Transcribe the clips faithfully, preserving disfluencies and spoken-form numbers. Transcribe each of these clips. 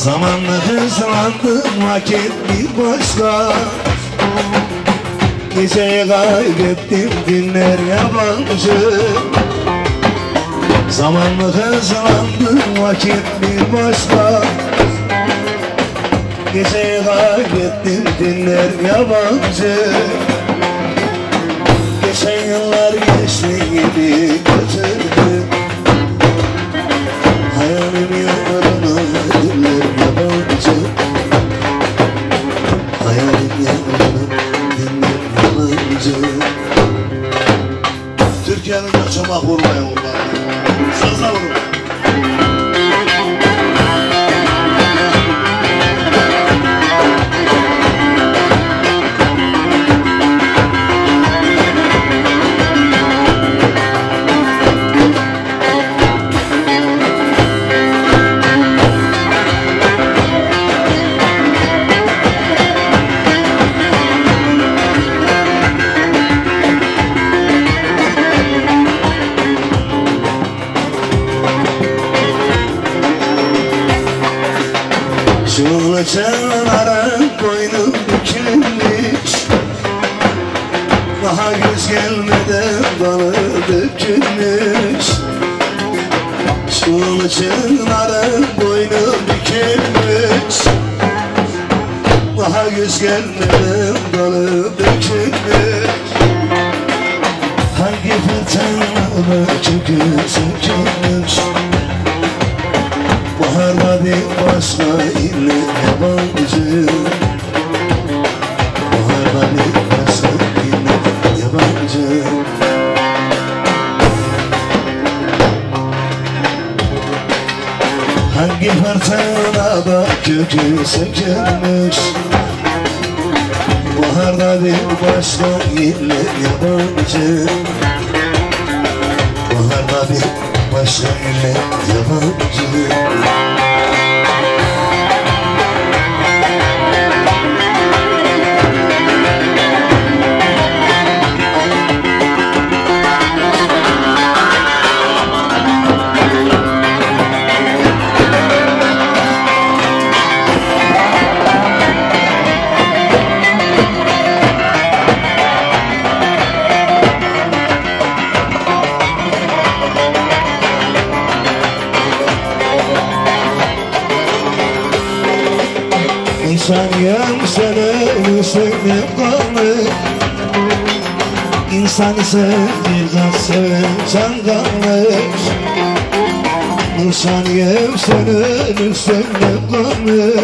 Zamanla hızlandı vakit bir başka. Geceyi kaybettim günler yabancı. Zamanla hızlandı vakit bir başka. Geceyi kaybettim günler yabancı. Geçen yıllar geçti gibi götürdü. Hayalim yollarına diller yabancı. Hayalim yollarına diller yabancı. Türkiye'nin kaçamak vurmayın onlara. Sazla vurmayın. Çağların boynu bükülmüş. Daha göz gelmeden dalı dökülmüş. Şu çağların boynu bükülmüş. Daha göz gelmeden dalı dökülmüş. Hangi fırtınada kökü sökülmüş. Baharda bir başka ile yabancı. Baharda bir başka ile yabancı. Hangi fırtınada kökü sökülmüş. Baharda bir başka ile yabancı. Baharda bir başka ile yabancı. İnsan yemsene seni kalır. İnsanı sevdiğinden seven can kalır. İnsan yemsene seni kalır.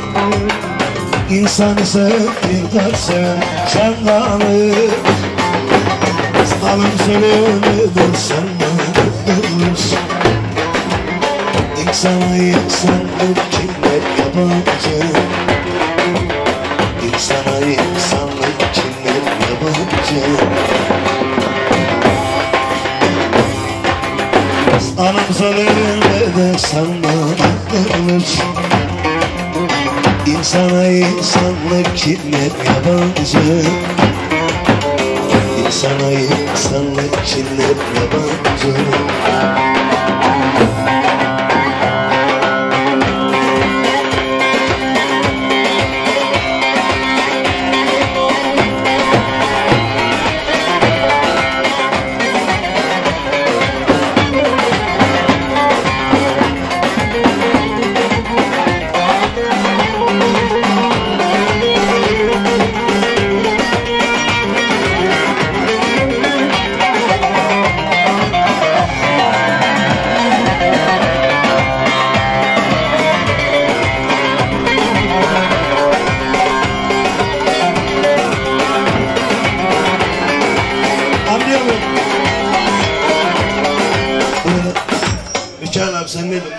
İnsanı sevdiğinden seven can kalır. Alın söylemeden sen bana kalır. İnsana insanlık kimler yabancı. İnsana insanlık kimler yabancı. Anam söylemeden sen bana kalır. İnsana insanlık kimler yabancı. İnsana insanlık kimler yabancı. Mükemmel abi sen ne diyorsun?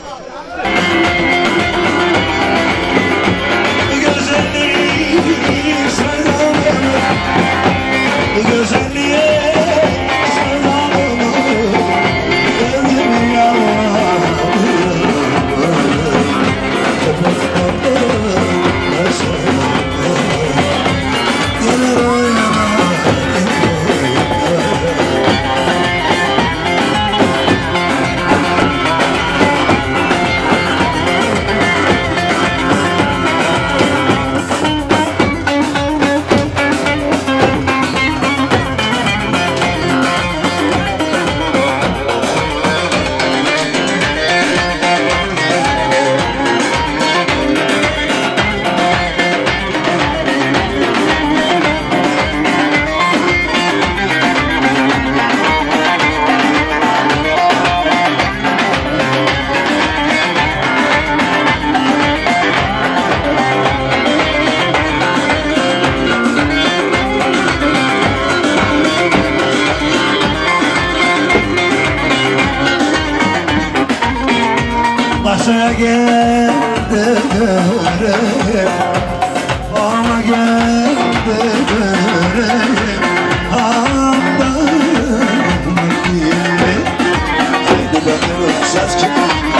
Bu güzelliği sevdamını, bu güzelliğe sevdamını verdim yavrum. Köpeklerden gelir oynama. Aşağı geldi göreyim, ama geldi göreyim, hamdan gibi. Haydi bakalım ses çık.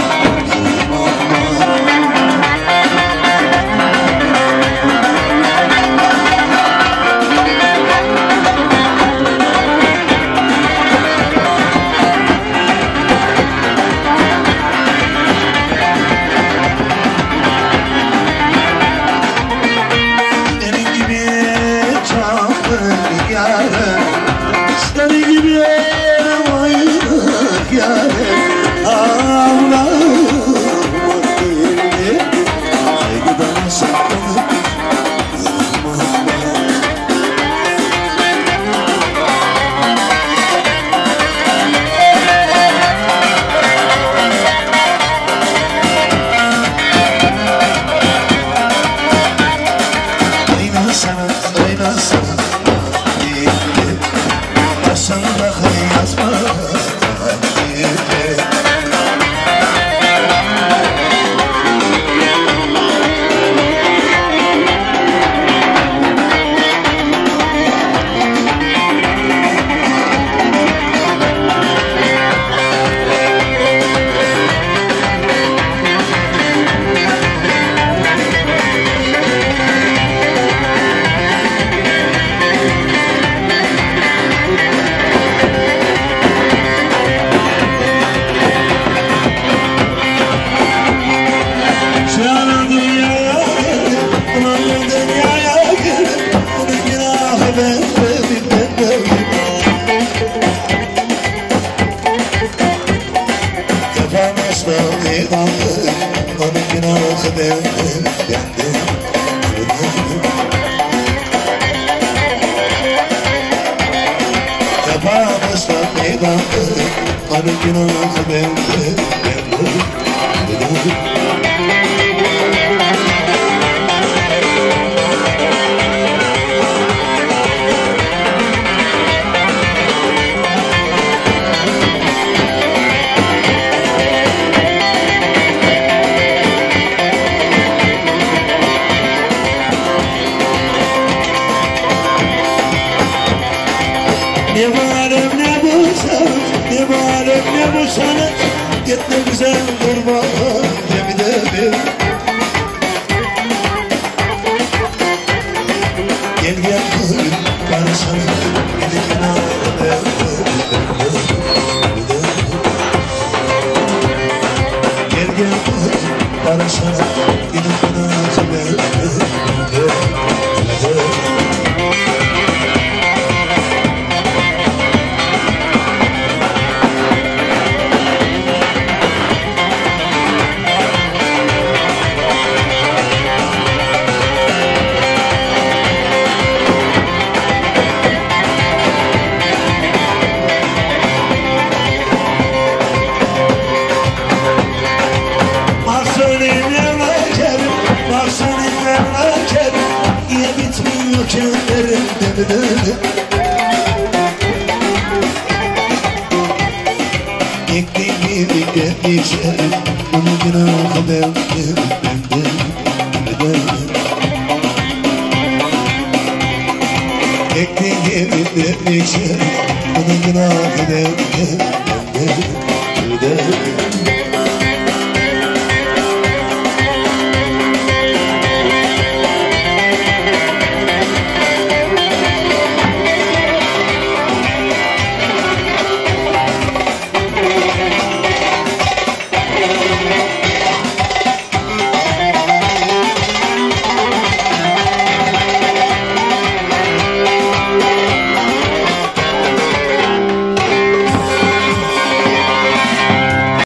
Ne varım ne bu sanat, ne varım ne bu sanat, gitme güzel durma demide bir. Gel gel kızım bana sana gidip nâle. Gel gel kızım bana sana gidip nâle. Ekmeğimi bekletmişlerim, bunu günah verdim. Ekmeğimi bekletmişlerim, bunu günah verdim.